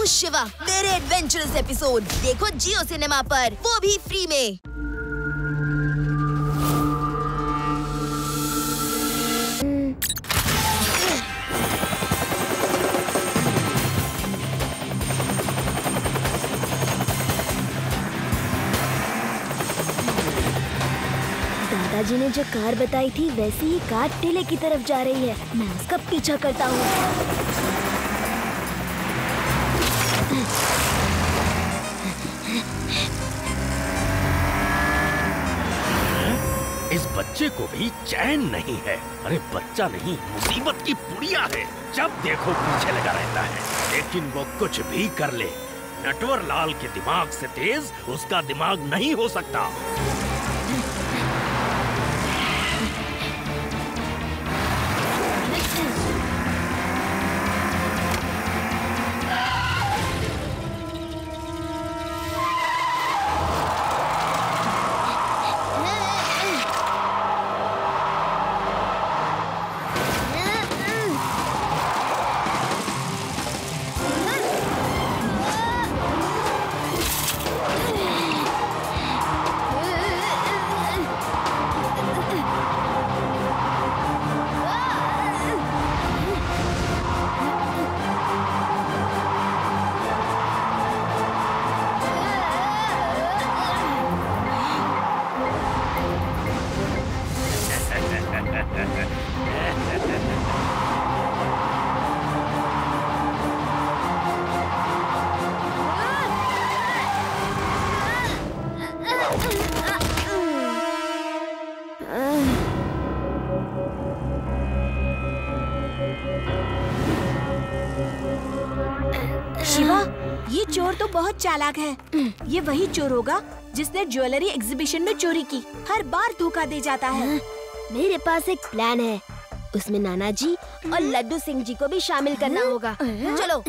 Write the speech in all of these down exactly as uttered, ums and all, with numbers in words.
शिवा, मेरे adventurous episode देखो जियो cinema पर, वो भी फ्री में। दादाजी ने जो कार बताई थी वैसी ही कार टीले की तरफ जा रही है। मैं उसका पीछा करता हूँ। इस बच्चे को भी चैन नहीं है। अरे बच्चा नहीं, मुसीबत की पुड़िया है। जब देखो पीछे लगा रहता है, लेकिन वो कुछ भी कर ले, नटवर लाल के दिमाग से तेज उसका दिमाग नहीं हो सकता। शिवा, ये चोर तो बहुत चालाक है। ये वही चोर होगा जिसने ज्वेलरी एग्जीबिशन में चोरी की। हर बार धोखा दे जाता है। मेरे पास एक प्लान है। उसमें नाना जी और लड्डू सिंह जी को भी शामिल करना होगा। चलो।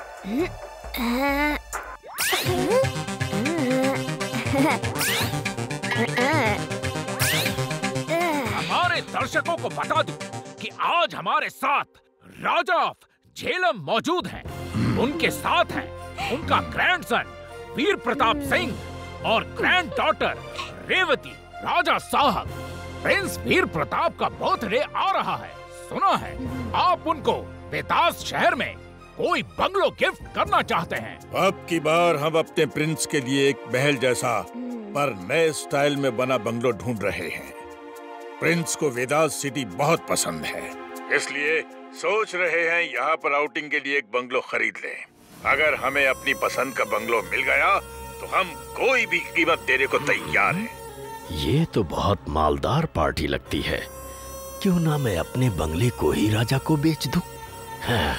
हमारे दर्शकों को बता दूं कि आज हमारे साथ राजा ऑफ झेलम मौजूद हैं। उनके साथ हैं उनका ग्रैंडसन वीर प्रताप सिंह और ग्रैंड डॉटर रेवती। राजा साहब, प्रिंस वीर प्रताप का बर्थडे आ रहा है। सुना है आप उनको वेदास शहर में कोई बंगलो गिफ्ट करना चाहते हैं। अब की बार हम अपने प्रिंस के लिए एक महल जैसा पर नए स्टाइल में बना बंगलो ढूंढ रहे हैं। प्रिंस को वेदास सिटी बहुत पसंद है, इसलिए सोच रहे हैं यहाँ पर आउटिंग के लिए एक बंगलो खरीद लें। अगर हमें अपनी पसंद का बंगलो मिल गया तो हम कोई भी कीमत देने को तैयार हैं। ये तो बहुत मालदार पार्टी लगती है। क्यों ना मैं अपने बंगले को ही राजा को बेच दूं? हाँ।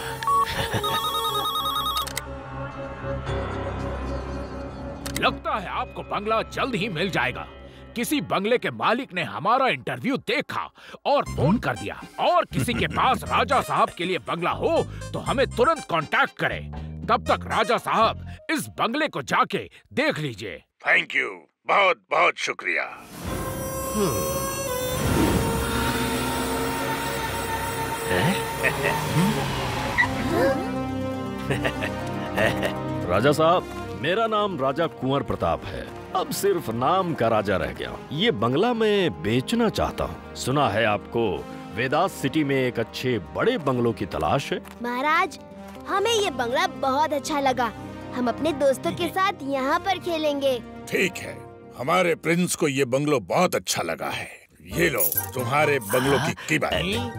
लगता है आपको बंगला जल्द ही मिल जाएगा। किसी बंगले के मालिक ने हमारा इंटरव्यू देखा और फोन कर दिया। और किसी के पास राजा साहब के लिए बंगला हो तो हमें तुरंत कांटेक्ट करें। तब तक राजा साहब इस बंगले को जाके देख लीजिए। थैंक यू, बहुत बहुत शुक्रिया। राजा साहब, मेरा नाम राजा कुंवर प्रताप है। अब सिर्फ नाम का राजा रह गया। ये बंगला मैं बेचना चाहता हूँ। सुना है आपको वेदास सिटी में एक अच्छे बड़े बंगलों की तलाश है। महाराज, हमें ये बंगला बहुत अच्छा लगा। हम अपने दोस्तों के साथ यहाँ पर खेलेंगे। ठीक है, हमारे प्रिंस को ये बंगलो बहुत अच्छा लगा है। ये लो तुम्हारे बंगलों की कीमत।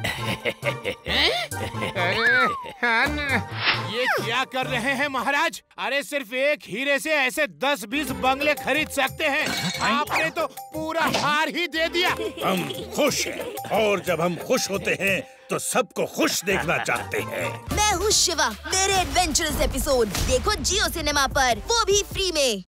ये क्या कर रहे हैं महाराज? अरे सिर्फ एक हीरे से ऐसे दस बीस बंगले खरीद सकते हैं। आपने तो पूरा हार ही दे दिया। हम खुश हैं, और जब हम खुश होते हैं तो सबको खुश देखना चाहते हैं। मैं हूँ शिवा, मेरे एडवेंचरस एपिसोड देखो जियो सिनेमा पर, वो भी फ्री में।